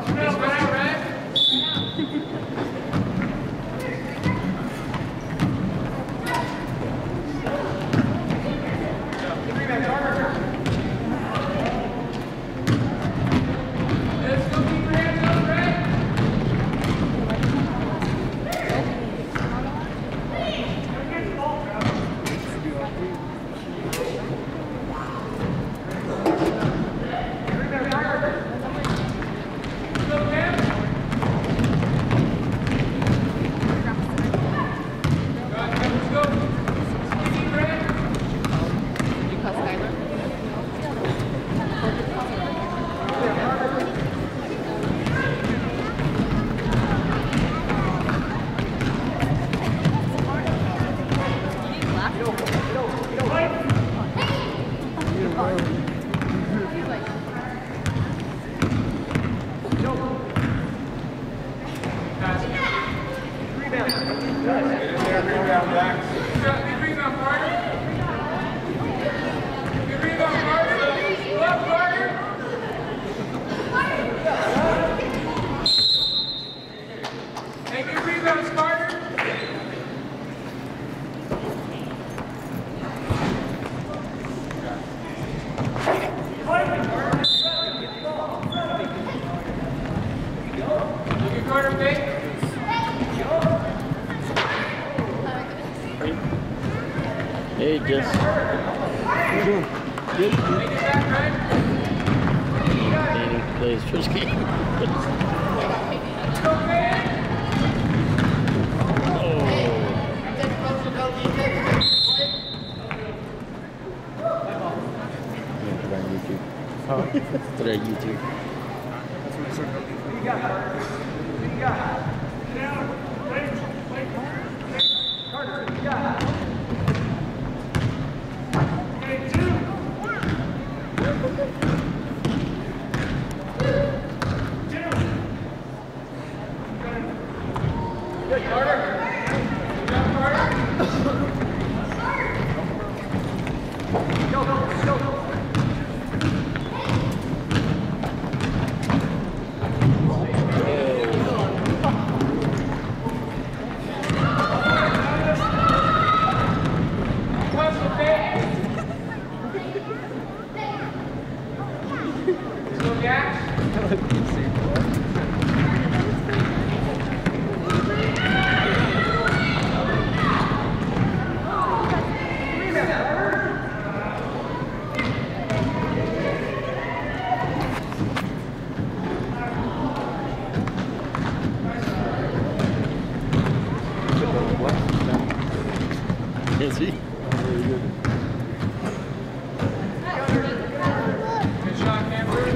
Hey, Jess. Good. Danny plays first game. Put it on YouTube. Is he? Very good. Good shot, Camper.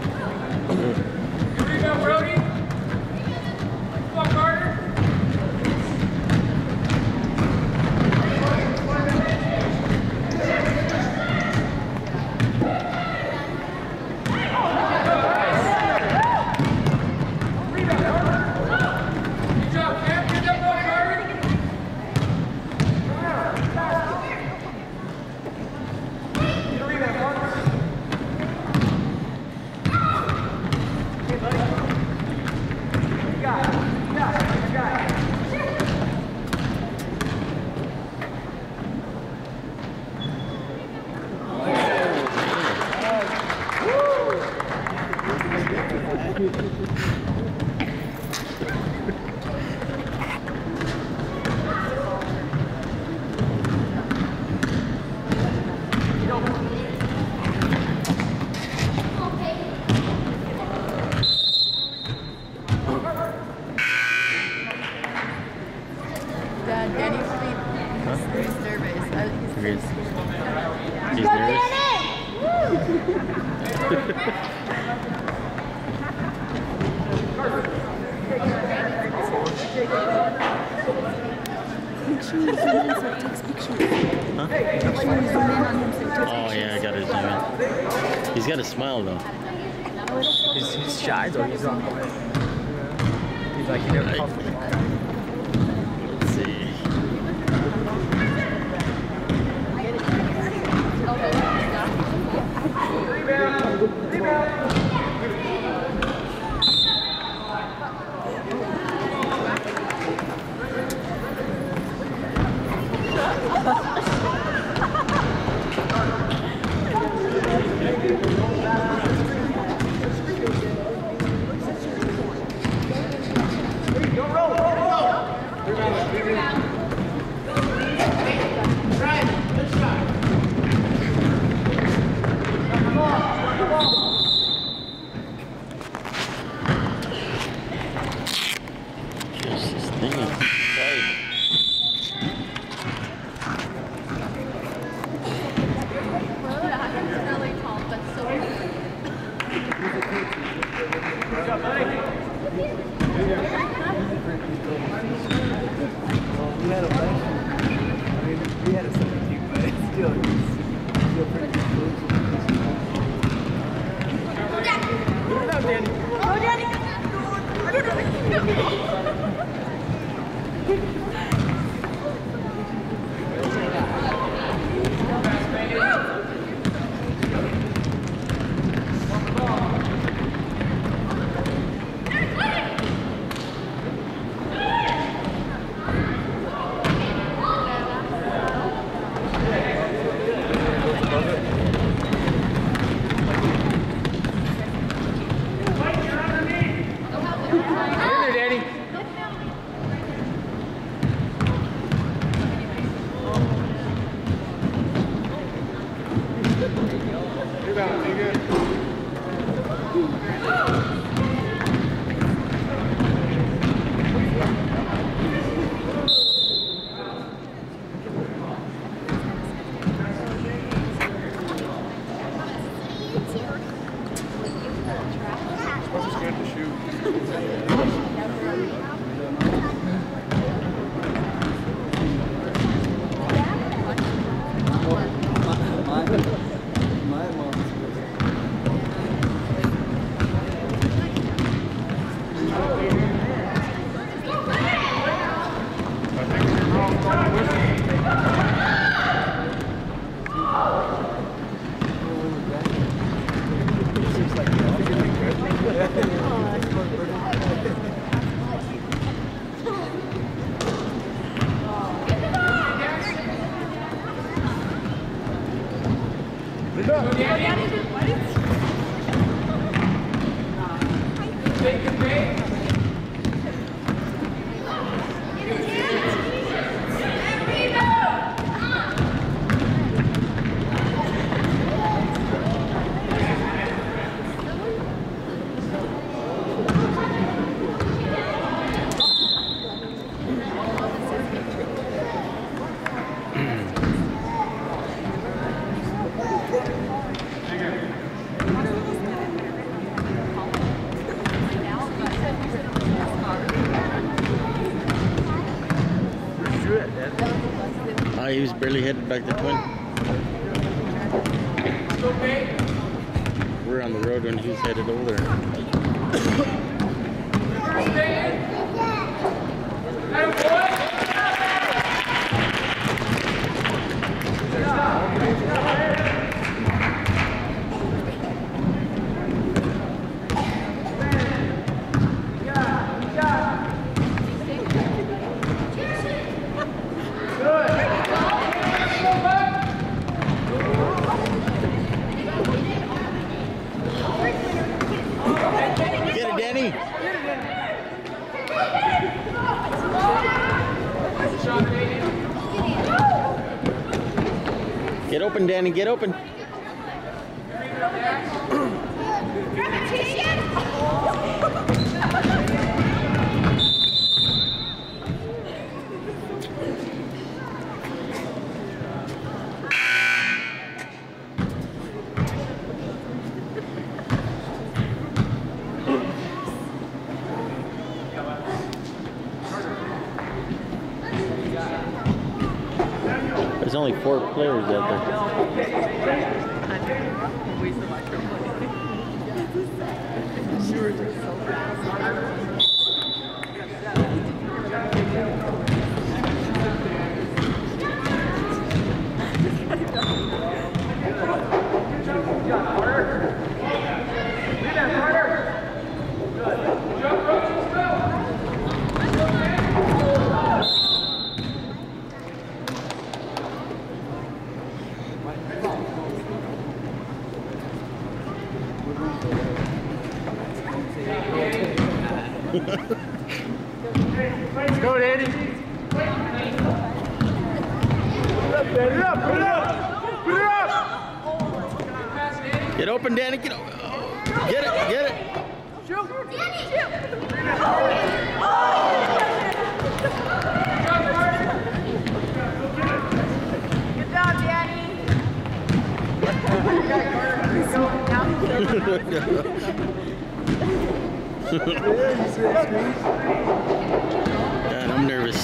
Good rebound, Brody. Come on, Carter. Good job, Cam. Good job, Carter. He's nervous. Huh? Oh yeah, I got his zoom in. He's got a smile though. He's shy though. He's on the way. He's like, he never talks to me. Let's see. He was barely headed back to Twin. We're on the road when he's headed over there. Get open, Danny, get open. There's only 4 players out there. Let's go, Danny. Put it up, put it up, put it up. Get open, Danny. Get open. Get it, get it. Shoot! Danny, shoot! Good job, Danny. God, I'm nervous.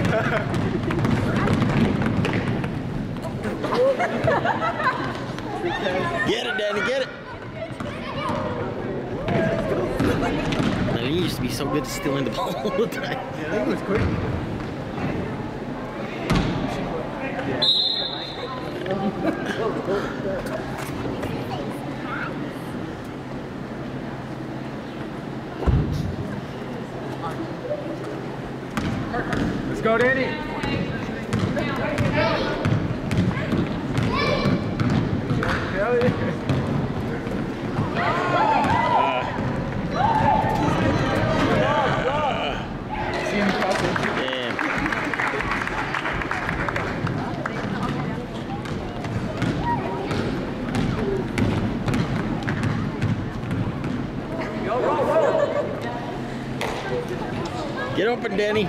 Get it, Danny, get it. Man, he used to be so good at stealing the ball all the time. Yeah, that was quick. Let's go, Danny. Hell yeah. Get open, Danny.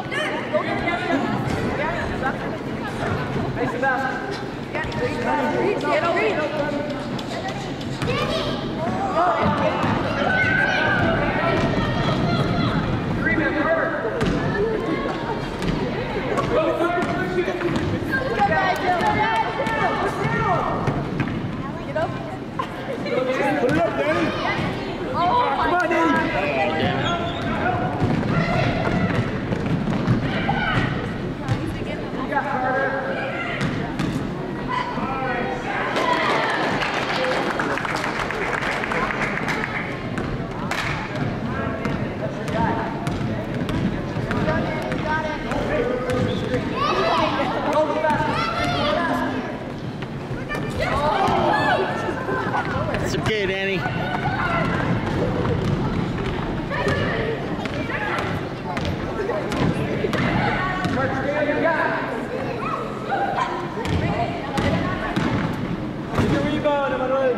Put it up, Danny. Oh, Come on, Danny. It's okay, Danny. Get the rebound, Emmanuel.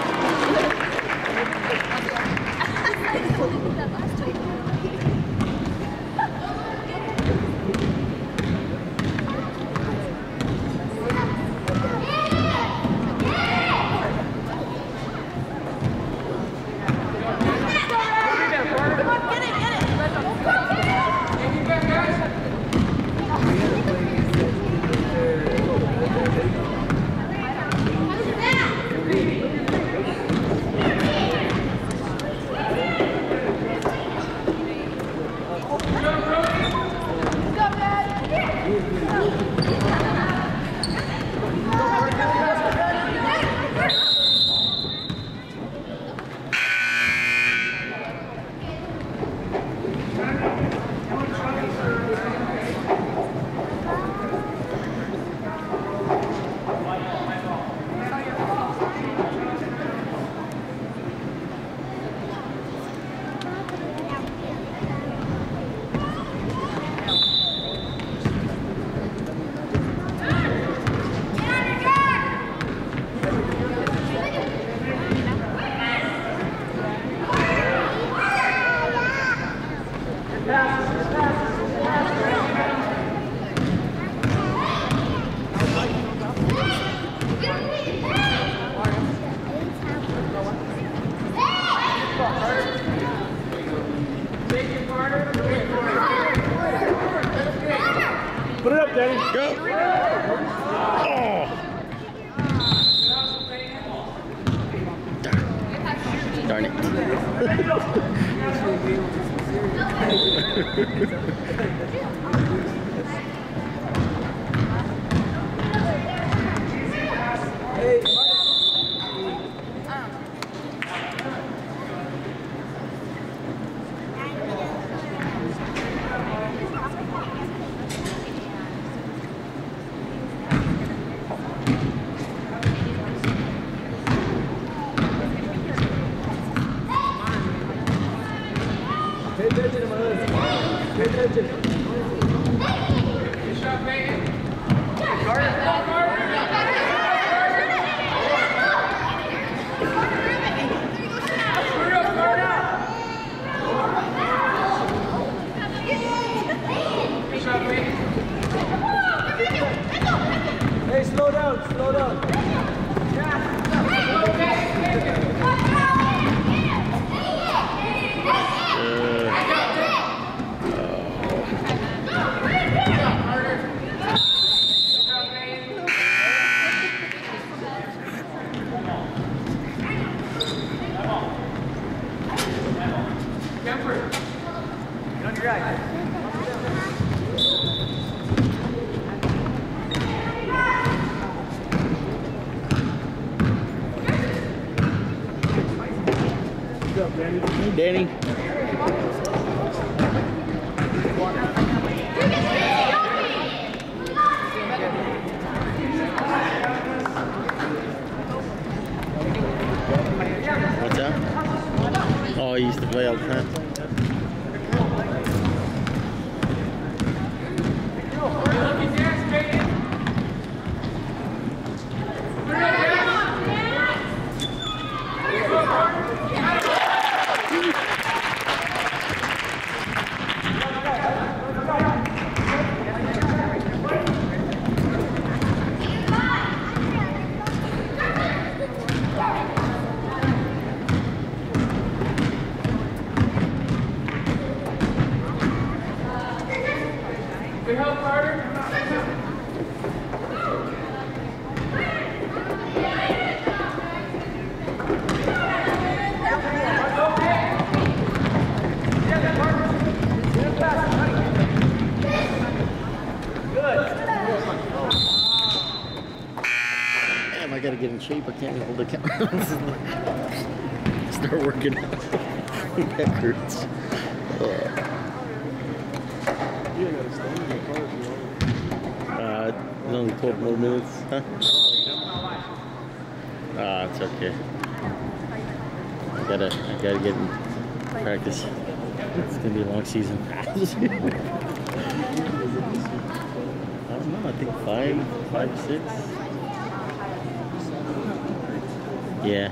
Put it up, Danny. Go. Oh. Darn it. Hey, Hey, slow down, slow down. On your right. Hey, Danny. What's that? Oh, I used to play all the time. Good help, Carter. Damn, I gotta get in shape. I can't hold the camera. Start working out. That hurts. It's only 12 more minutes, huh? It's okay. I gotta get in practice. It's gonna be a long season. I don't know, I think 5, 6. Yeah.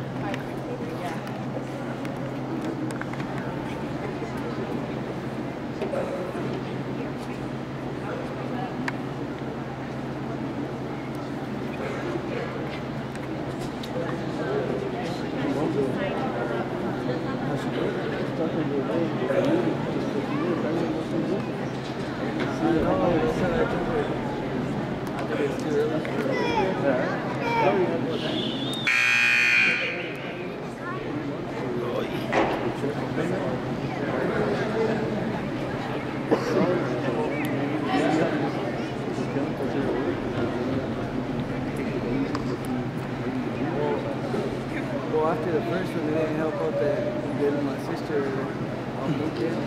Well, after the first one, they didn't help out that did my sister on weekend.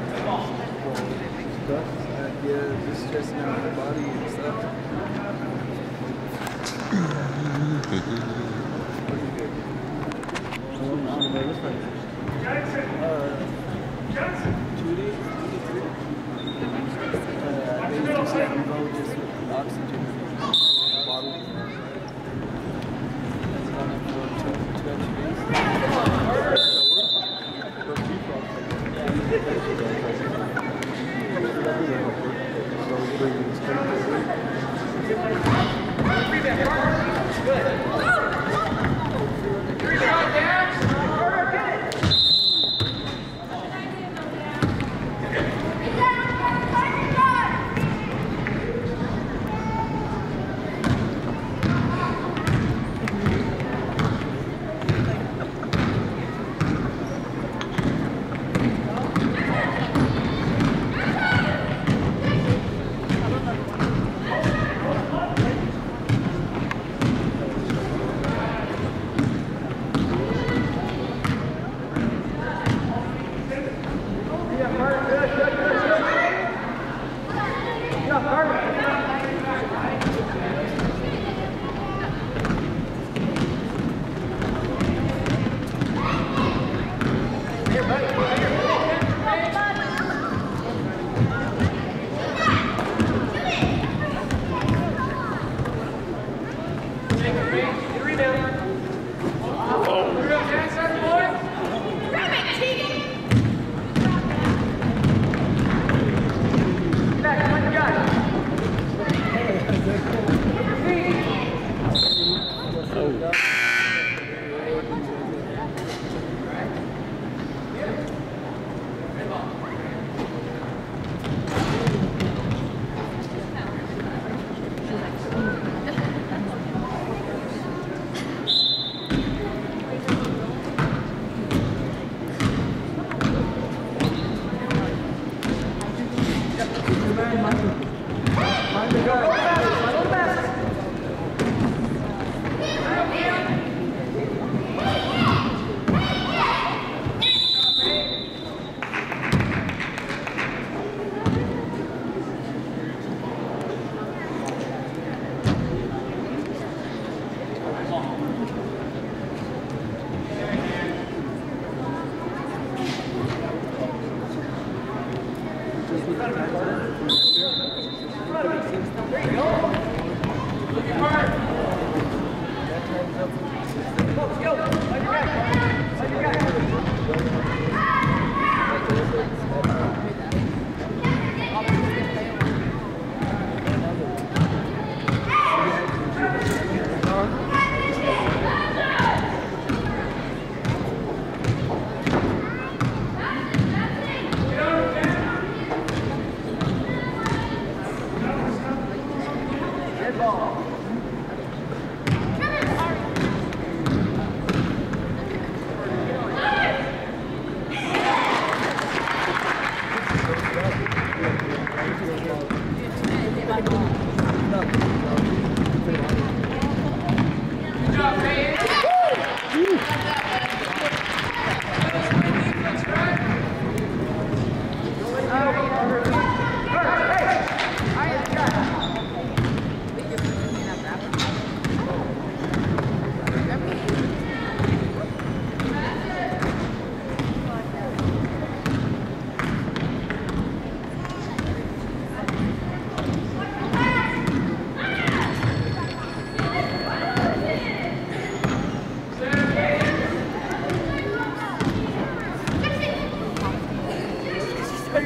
Stuff. Yeah, just stressing out her body and stuff. Johnson. 2 days, 3 days. They just let me go just with oxygen bottle.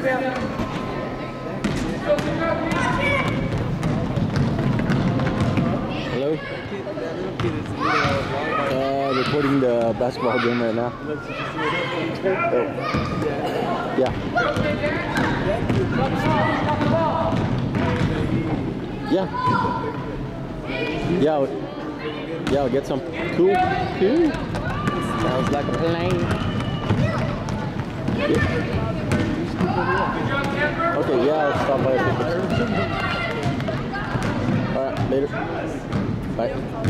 Hello? Recording the basketball game right now. Oh. Yeah. Yeah. Yeah. Yeah, I'll get some. Cool. Cool. Sounds like a plane. Yeah. Okay, yeah, I'll stop by a picture. Alright, later. Bye.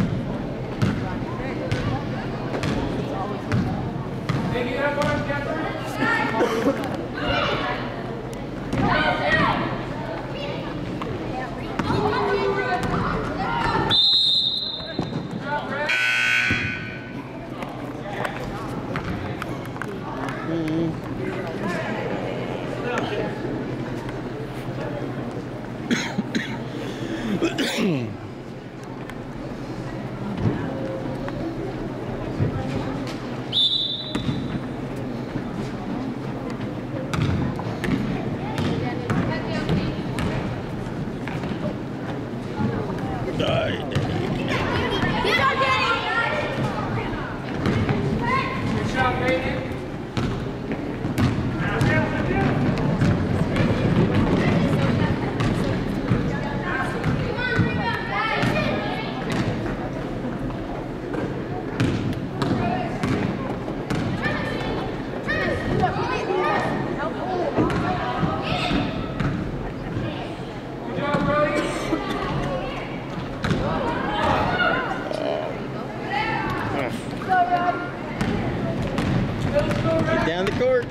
Down the court.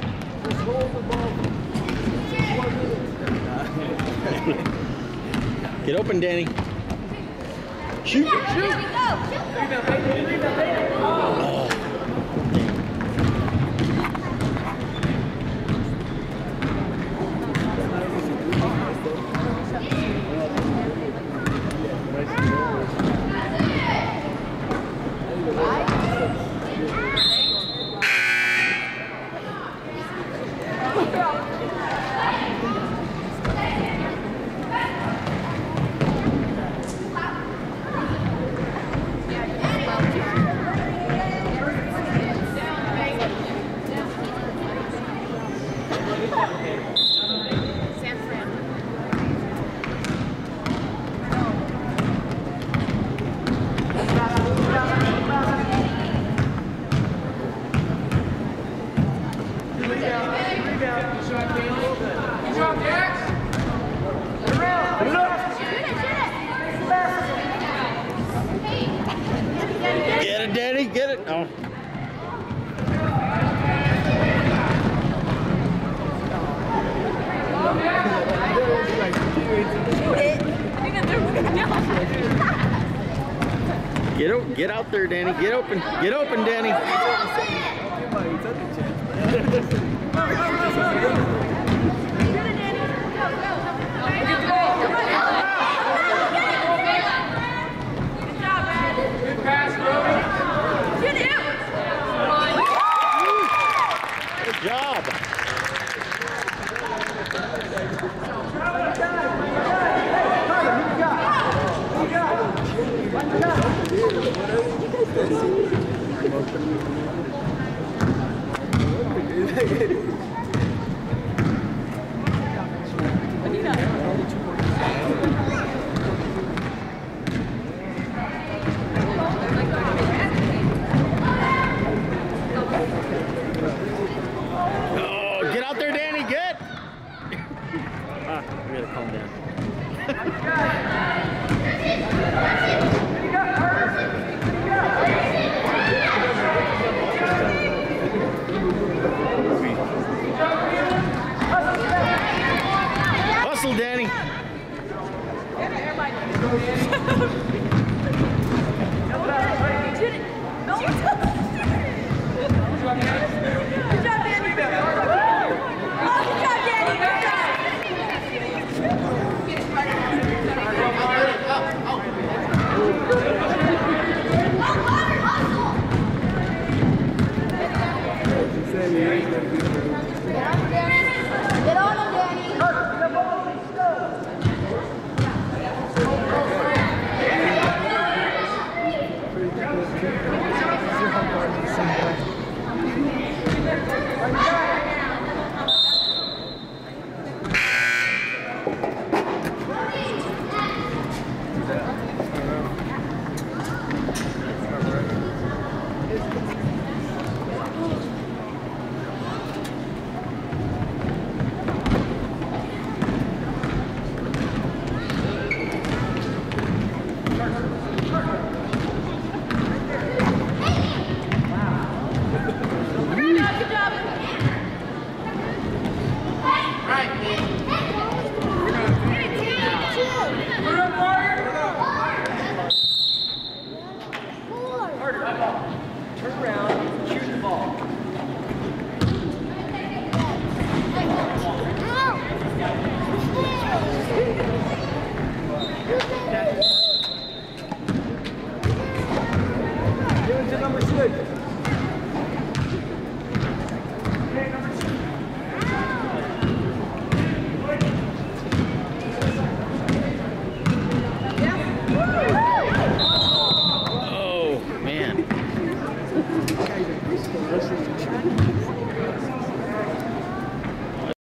Get open, Danny. Shoot. Shoot. Get it, Daddy, get it. Oh. Get out there, Danny. Get open, Danny. Good job. Get out there, Danny, get! We gotta calm down. Turn around.